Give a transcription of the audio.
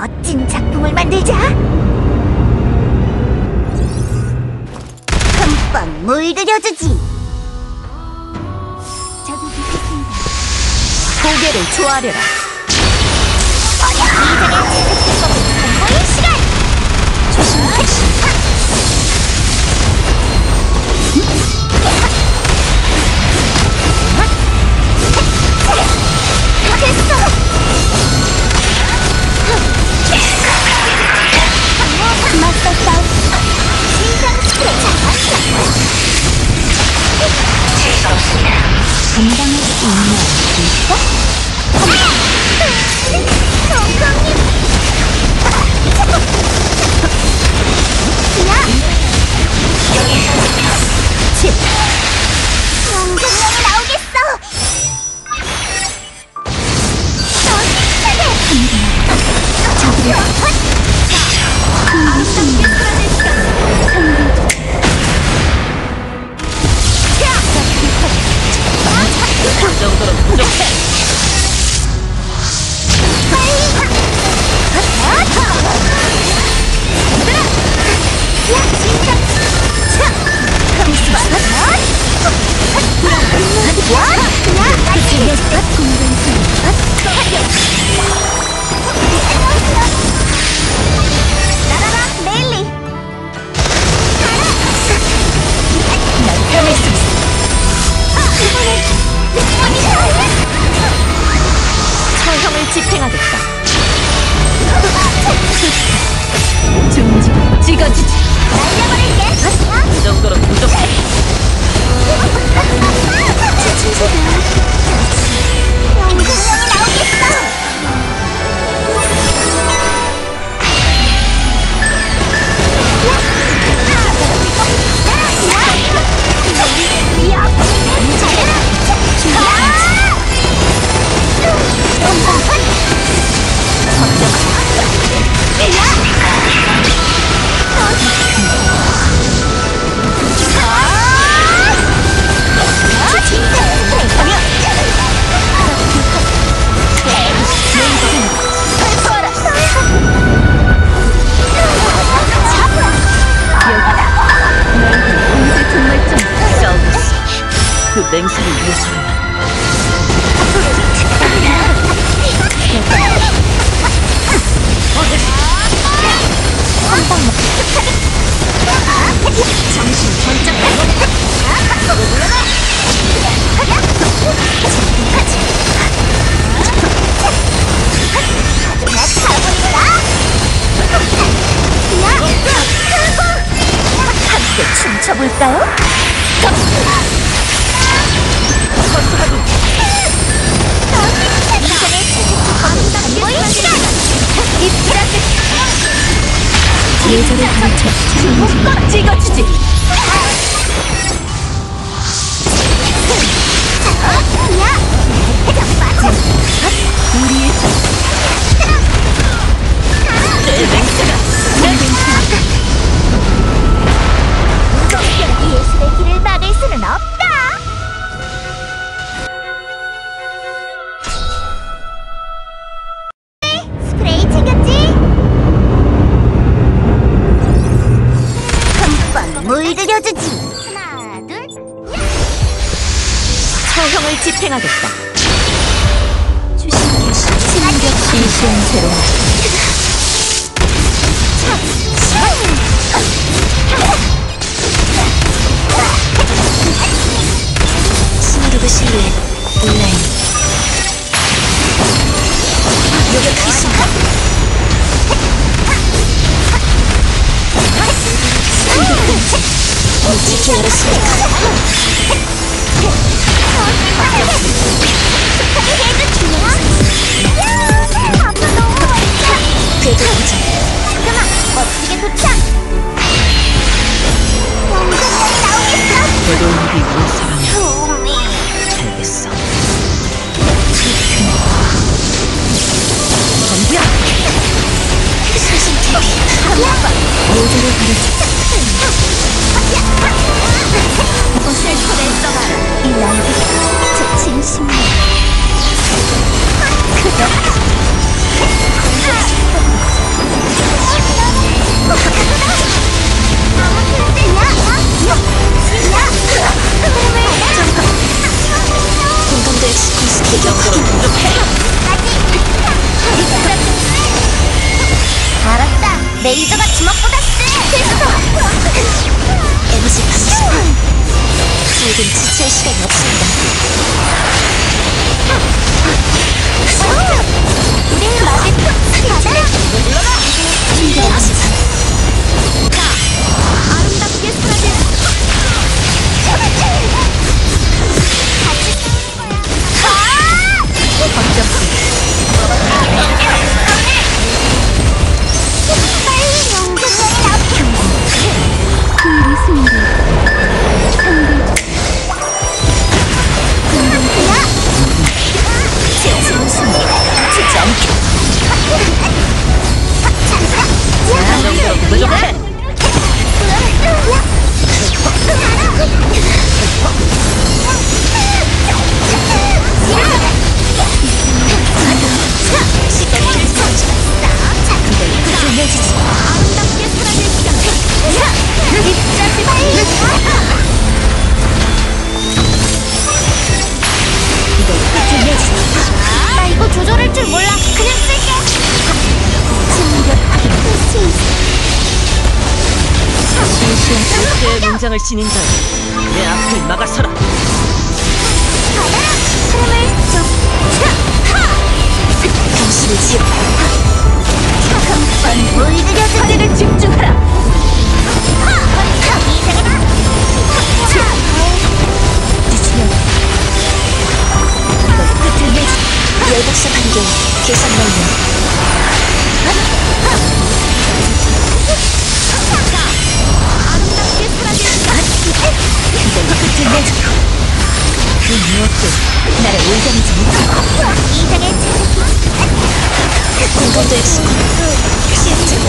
멋진 작품을 만들자. 흠뻑 물들여주지. 저도 좋겠습니다. 고개를 조아려라. 이전에 제작된 법을 공부할 시간. 조심해. 됐어. 맞섰다. 신상 스프레이 잡았어. 감당할 수 있는 있어? 성공님. 영상력이 나오겠어. 그 정도로 부족해. 처형을 집행하겠다. 중지고 찍어주지. 날려버릴게. 그 정도로 부족해. 영상력이 나오겠어. 그 맹세를 위해서라면 정신 번쩍 함께 춤춰볼까요? 예절을 가르쳐 꼭 찍어주지. 우리의 내 맹세가 예술의 길을 막을 수는 없다. 스프레이 챙겼지? 흠뻑 물들여주지. 하나, 둘. 처형을 집행하겠다. 조심해. 시시한 죄로 스마르브 실루엣 온라인. 요격하겠습니다. 지켜 열었습니다. 되돌아보자. 잠깐만, 멋지게 도착. 영상력이 나오겠어. 되돌리기 위해서라면 도움이. 알겠어. 전부야. 사신 TV. 한번. 예절을 가르쳐 레이저가 주먹보다 세! 됐어! 에너지 방식. 지금 지체할 시간이 없습니다. 우린 맞을 가자! 힘들어 지상. 아름답게 쓰러져. 걱정 빨리 연극을 앞에. 제 진심이 지지 않게. 부족해. 시간을 쏟지 마. 그걸 조여주지. 아름답게 사라질 시간. 입자지 빨리. 이걸 조여주지. 나 이거 조절할 줄 몰라. 그냥 쓸게. 진격하게 할수 있어. 실수의 문장을 지닌 자내 앞을 막아서라. 받아라! 흐름을 좀. 당신을 지어. 한번 물들여줄 때를 집중하라. 늦으면 이걸 끝을 내지. 열복사 반경 계산 완료. 아름답게 사라질 이걸 끝을 내지. 그 무엇도 나를 올가매지 못해. 이상의 공간도 익숙한 시야증.